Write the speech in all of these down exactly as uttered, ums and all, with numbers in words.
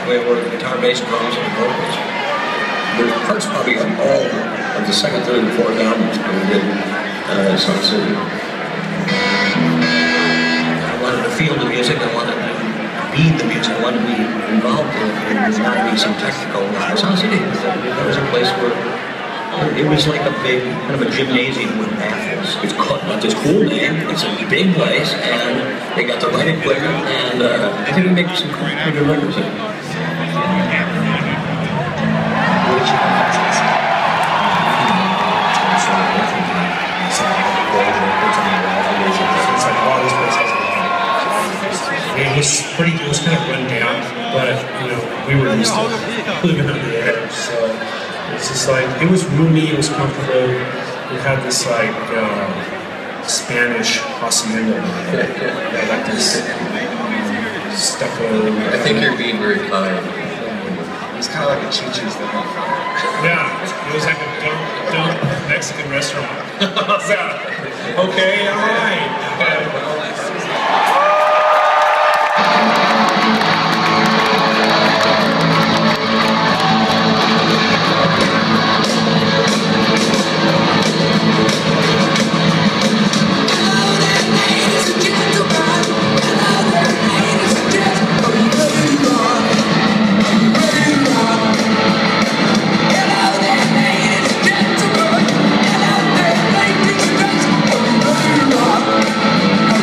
where were the guitar, bass, drums, and vocals. There's parts probably on all of the second, third, and fourth albums that we did uh, Sun City. I wanted to feel the music, I wanted to be the music, I wanted to be involved in it, and not be some technical. Uh, Sun City, that was a place where it was like a big, kind of a gymnasium with baffles. It's called, but it's cool name. It's a big place, and they got the right equipment, and uh, I think we make some pretty good records there. It was pretty, it was kind of run down, but you know, we were used to living on the edge, so it's just like, it was roomy, it was comfortable. We had this like uh, Spanish hacienda, yeah, yeah. Yeah, like this stucco. I think you're being very kind. It's kind of like a Chi-Chi's thing. Yeah, it was like a dumb, dumb Mexican restaurant. Yeah. Okay, all right. Okay. Rock.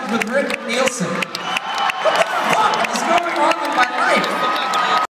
with Rick Nielsen.